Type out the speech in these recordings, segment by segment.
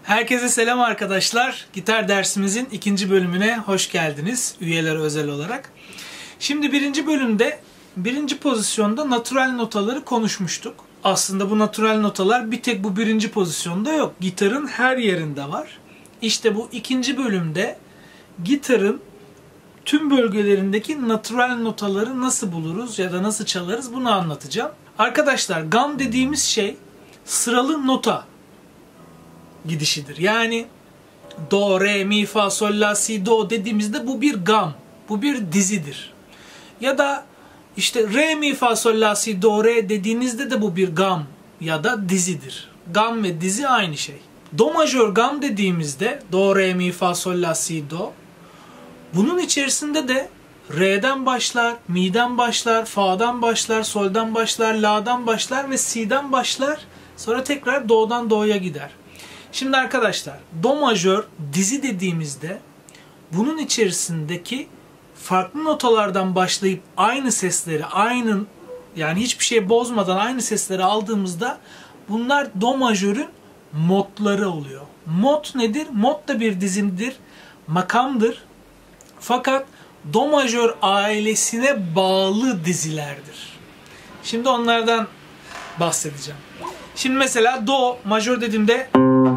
Herkese selam arkadaşlar. Gitar dersimizin ikinci bölümüne hoş geldiniz. Üyeler özel olarak. Şimdi birinci bölümde birinci pozisyonda natural notaları konuşmuştuk. Aslında bu natural notalar bir tek bu birinci pozisyonda yok. Gitarın her yerinde var. İşte bu ikinci bölümde gitarın tüm bölgelerindeki natural notaları nasıl buluruz ya da nasıl çalarız bunu anlatacağım. Arkadaşlar gam dediğimiz şey sıralı nota gidişidir. Yani do, re, mi, fa, sol, la, si, do dediğimizde bu bir gam. Bu bir dizidir. Ya da işte re, mi, fa, sol, la, si, do, re dediğinizde de bu bir gam ya da dizidir. Gam ve dizi aynı şey. Do majör gam dediğimizde do, re, mi, fa, sol, la, si, do. Bunun içerisinde de re'den başlar, mi'den başlar, fa'dan başlar, soldan başlar, la'dan başlar ve si'den başlar. Sonra tekrar do'dan do'ya gider. Şimdi arkadaşlar do majör dizi dediğimizde bunun içerisindeki farklı notalardan başlayıp aynı sesleri yani hiçbir şey bozmadan aynı sesleri aldığımızda bunlar do majörün modları oluyor. Mod nedir? Mod da bir dizimdir, makamdır. Fakat do majör ailesine bağlı dizilerdir. Şimdi onlardan bahsedeceğim. Şimdi mesela do majör dediğimde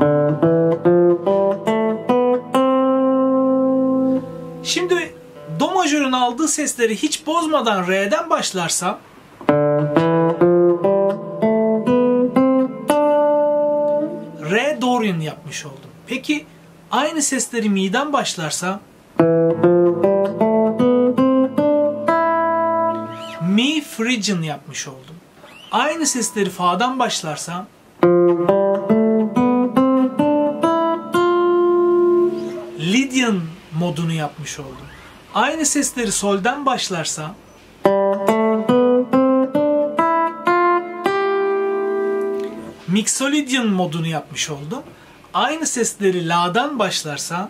şimdi do majörün aldığı sesleri hiç bozmadan re'den başlarsam re Dorian yapmış oldum. Peki aynı sesleri mi'den başlarsam mi Phrygian yapmış oldum. Aynı sesleri fa'dan başlarsam Lydian modunu yapmış oldum. Aynı sesleri soldan başlarsam Mixolydian modunu yapmış oldum. Aynı sesleri la'dan başlarsam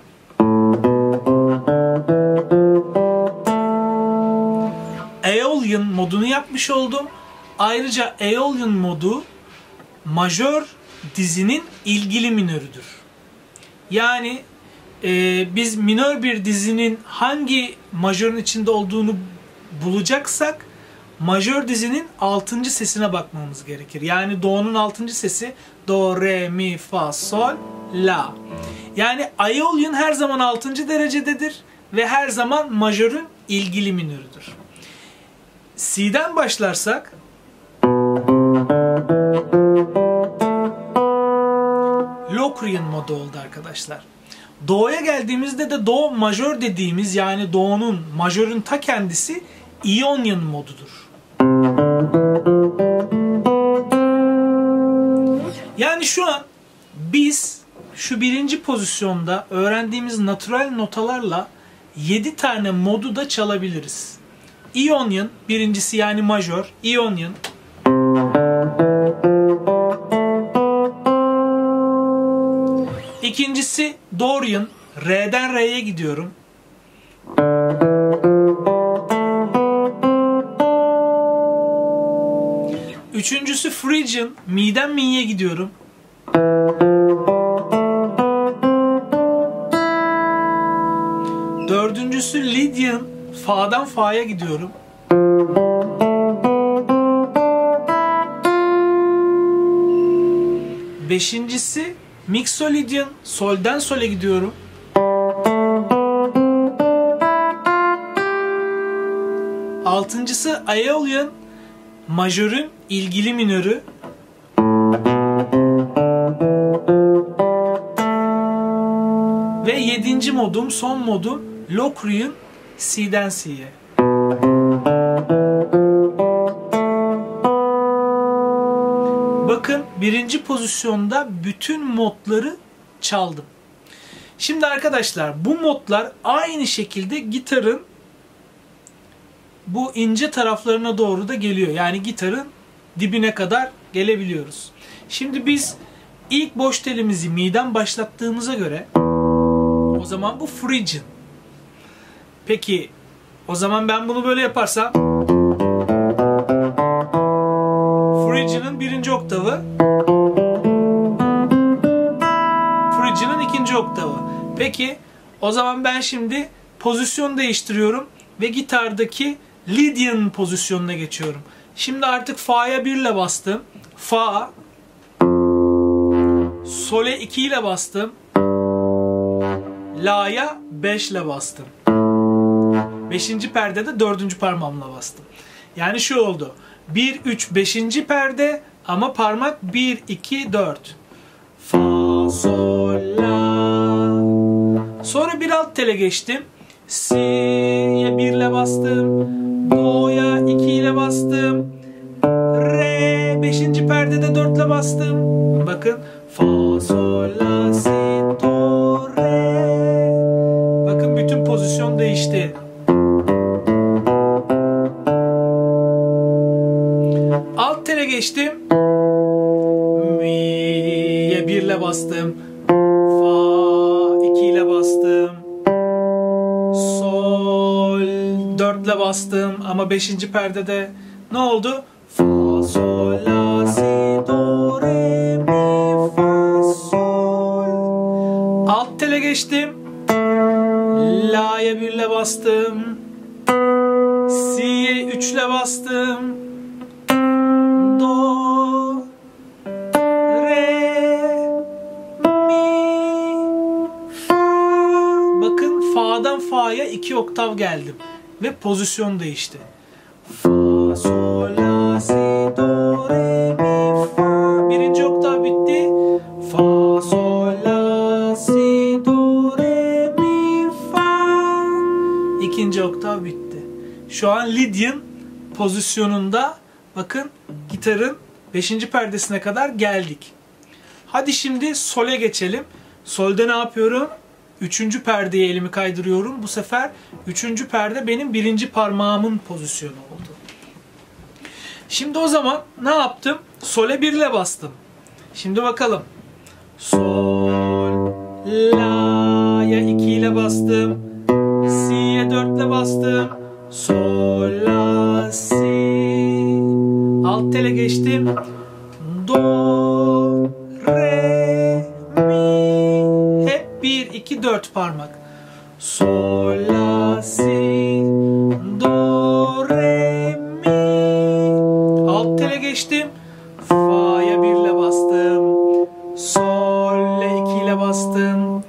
Aeolian modunu yapmış oldum. Ayrıca Aeolian modu majör dizinin ilgili minörüdür. Yani biz minör bir dizinin hangi majörün içinde olduğunu bulacaksak majör dizinin 6. sesine bakmamız gerekir. Yani do'nun 6. sesi do, re, mi, fa, sol, la. Yani Aeolian her zaman 6. derecededir ve her zaman majörün ilgili minörüdür. Si'den başlarsak Locrian modu oldu arkadaşlar. Do'ya geldiğimizde de do majör dediğimiz yani do'nun majörün ta kendisi Ionian modudur. Yani şu an biz şu birinci pozisyonda öğrendiğimiz natural notalarla 7 tane modu da çalabiliriz. Ionian birincisi yani majör, Ionian. İkincisi Dorian, re'den re'ye gidiyorum. Üçüncüsü Phrygian, mi'den mi'ye gidiyorum. Dördüncüsü Lydian, fa'dan fa'ya gidiyorum. Beşincisi Mixolydian, soldan sole gidiyorum. Altıncısı Aeolian, majörün ilgili minörü. Ve 7. modum, son modum Locrian, Si'den Si'ye. Bakın birinci pozisyonda bütün modları çaldım. Şimdi arkadaşlar bu modlar aynı şekilde gitarın bu ince taraflarına doğru da geliyor. Yani gitarın dibine kadar gelebiliyoruz. Şimdi biz ilk boş telimizi mi'den başlattığımıza göre o zaman bu Phrygian. Peki o zaman ben bunu böyle yaparsam Phrygian'ın birinci oktavı, Phrygian'ın ikinci oktavı. Peki o zaman ben şimdi pozisyon değiştiriyorum ve gitardaki Lydian pozisyonuna geçiyorum. Şimdi artık Fa'ya 1 ile bastım. Fa. Sol'e 2 ile bastım. La'ya 5 ile bastım. 5. perdede 4. parmağımla bastım. Yani şu oldu. 1, 3, 5. perde ama parmak 1, 2, 4. Fa, sol, la. Sonra bir alt tele geçtim. Si'ye 1 ile bastım. Do'ya 2 ile bastım. Re 5. perdede 4 ile bastım. Bakın. Fa, sol, la, si, do, re. Bakın bütün pozisyon değişti. Alt tele geçtim. Mi'ye 1 ile bastım. Fa 2 ile bastım. Sol 4 ile bastım ama 5. perdede ne oldu? Fa, sol, la, si, do, re, mi, fa, sol. Alt tele geçtim. La'ya 1 ile bastım. Si'ye 3 ile bastım. Do, re, mi, fa. Bakın Fa'dan Fa'ya 2 oktav geldim. Ve pozisyon değişti. Fa, sol, la, si, do, re, mi, fa. 1. oktav bitti. Fa, sol, la, si, do, re, mi, fa. 2. oktav bitti. Şu an Lydian pozisyonunda bakın gitarın 5. perdesine kadar geldik. Hadi şimdi Sol'e geçelim. Sol'de ne yapıyorum? 3. perdeye elimi kaydırıyorum. Bu sefer 3. perde benim 1. parmağımın pozisyonu oldu. Şimdi o zaman ne yaptım? Sol'e 1 ile bastım. Şimdi bakalım. Sol, la'ya 2 ile bastım. Si'ye 4 ile bastım. Sol, la, si. Alt tele geçtim. Do, re, mi. Hep 1, 2, 4 parmak. Sol, la, si. Do, re, mi. Alt tele geçtim. Fa'ya 1 ile bastım. Sol'le 2 ile bastım.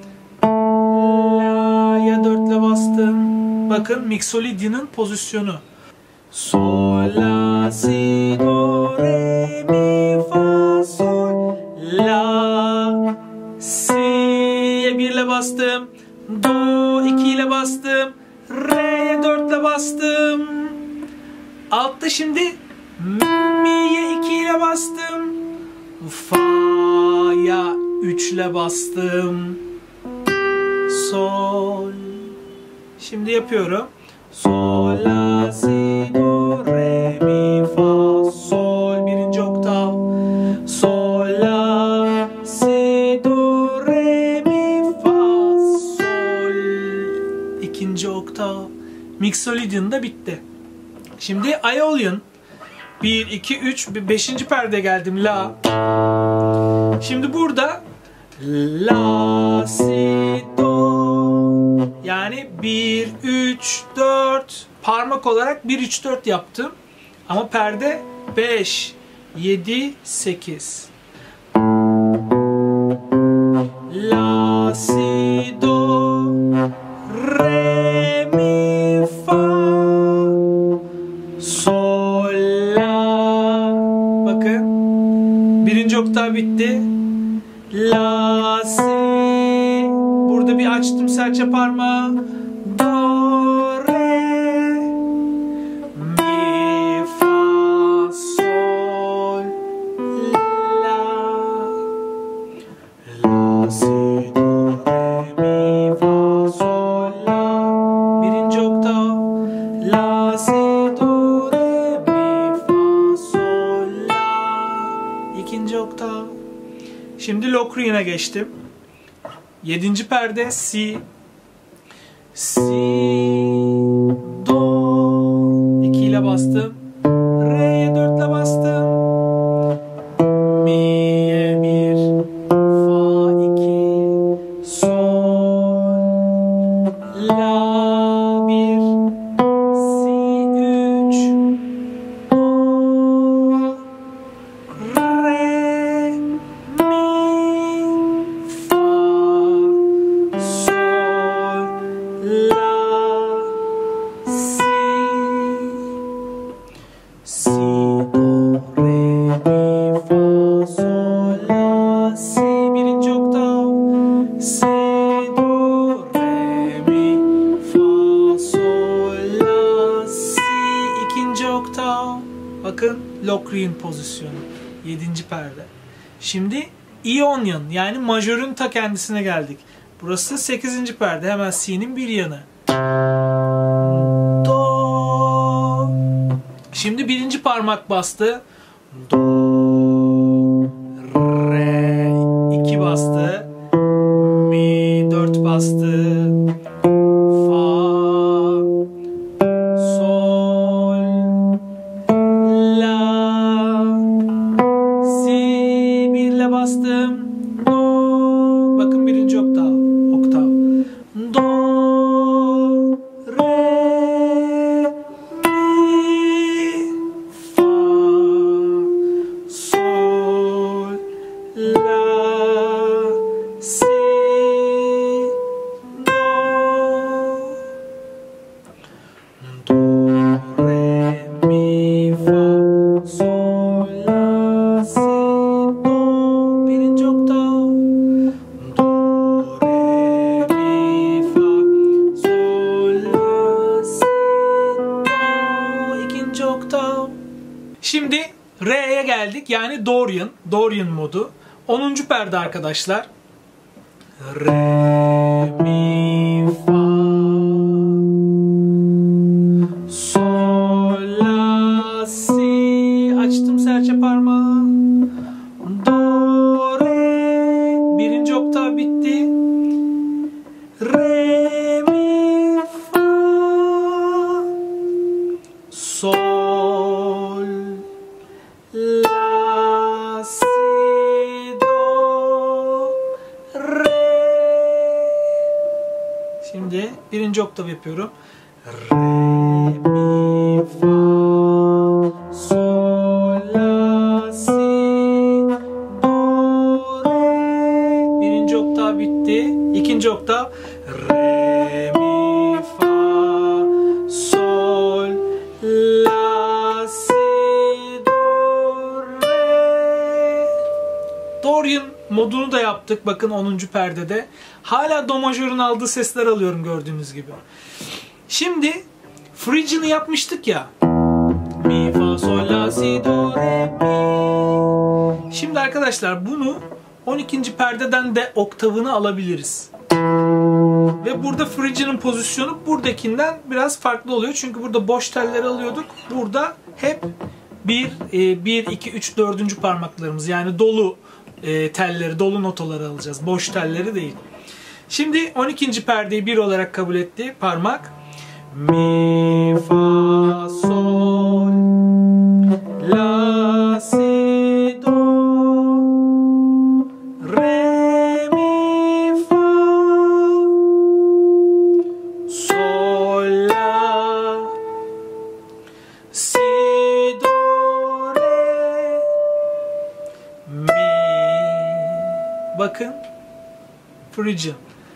La'ya 4 ile bastım. Bakın Mixolydian'ın pozisyonu. Sol, la, si, do, re, mi, fa, sol, la, si'ye 1 ile bastım. Do 2 ile bastım. Re'ye 4 ile bastım. Altta şimdi mi'ye 2 ile bastım. Fa'ya 3 ile bastım. Sol. Şimdi yapıyorum. Sol, la, si, do, re, mi, fa, sol. 1. oktav. Sol, la, si, do, re, mi, fa, sol. 2. oktav. Mixolydian da bitti. Şimdi Aeolian. 1, 2, 3, 5. perde geldim. La. Şimdi burada la, si, do. Yani 1, 3, 4 parmak olarak 1, 3, 4 yaptım. Ama perde 5, 7, 8. La, si, do, re, mi, fa, sol, la. Bakın. 1. oktav bitti. La, si. Burada bir açtım serçe parmağı. Do, re, mi, fa, sol, la. La, si, do, re, mi, fa, sol, la. 1. oktav. La, si, do, re, mi, fa, sol, la. 2. oktav. Şimdi Locrian'a geçtim. 7. perde Si. Si, Do. 2 ile bastım. Re'ye 4 ile bastım. Mi'ye 1. Fa 2. Locrian pozisyonu. 7. perde. Şimdi Ionian yani majörün ta kendisine geldik. Burası 8. perde. Hemen C'nin bir yanı. Do. Şimdi 1. parmak bastı. Do. Re. 2 bastı. Mi. 4 bastı. Şimdi Re'ye geldik. Yani Dorian modu. 10. perde arkadaşlar. Re, mi, fa, sol, la, si. Açtım serçe parmağı. Do, re. 1. oktav bitti. Re, mi, fa, sol, la, si, do, re. Şimdi 1. oktav yapıyorum. Re, mi, fa, sol, la, si, do, re. 1. oktav bitti. 2. oktav. Re, mi, fa, sol, la, si, do, re. Dorian modunu da yaptık. Bakın 10. perdede. Hala do majörün aldığı sesler alıyorum gördüğünüz gibi. Şimdi Phrygian'ı yapmıştık ya. Mi, fa, sol, la, si, do, re, mi. Şimdi arkadaşlar bunu 12. perdeden de oktavını alabiliriz. Ve burada Phrygian'ın pozisyonu buradakinden biraz farklı oluyor. Çünkü burada boş telleri alıyorduk. Burada hep 1, 2, 3, 4. parmaklarımız yani dolu telleri, dolu notaları alacağız. Boş telleri değil. Şimdi 12. perdeyi 1 olarak kabul etti parmak. Mi, fa, sol, la, si, do, re, mi, fa, sol, la, si, do, re, mi. Bakın. Phrygian.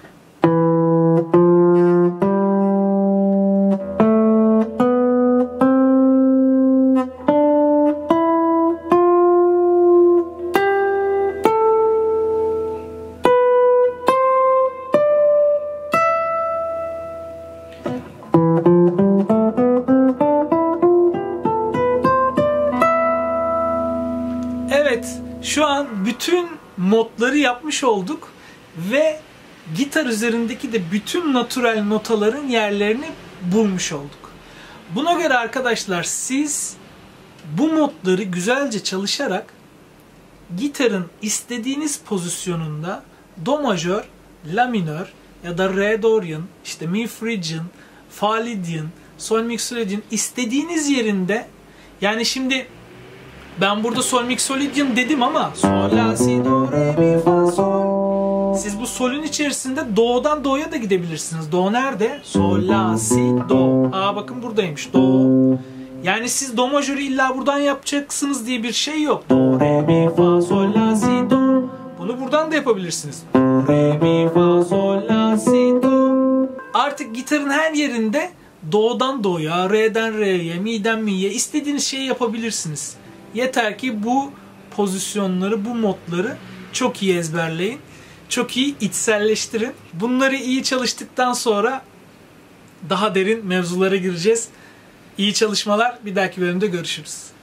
Evet, şu an bütün modları yapmış olduk ve gitar üzerindeki de bütün natural notaların yerlerini bulmuş olduk. Buna göre arkadaşlar siz bu modları güzelce çalışarak gitarın istediğiniz pozisyonunda do majör, la minör ya da re Dorian, işte mi Phrygian, fa Lydian, sol mixolydian istediğiniz yerinde, yani şimdi ben burada sol mixolydian dedim ama sol la si do re mi fa sol. Siz bu solün içerisinde do'dan do'ya da gidebilirsiniz. Do nerede? Sol la si do. Aa bakın buradaymış do. Yani siz do majörü illa buradan yapacaksınız diye bir şey yok. Do re mi fa sol la si do. Bunu buradan da yapabilirsiniz. Do re mi fa sol la si do. Artık gitarın her yerinde do'dan do'ya, re'den re'ye, mi'den mi'ye istediğiniz şeyi yapabilirsiniz. Yeter ki bu pozisyonları, bu modları çok iyi ezberleyin. Çok iyi içselleştirin. Bunları iyi çalıştıktan sonra daha derin mevzulara gireceğiz. İyi çalışmalar. Bir dahaki bölümde görüşürüz.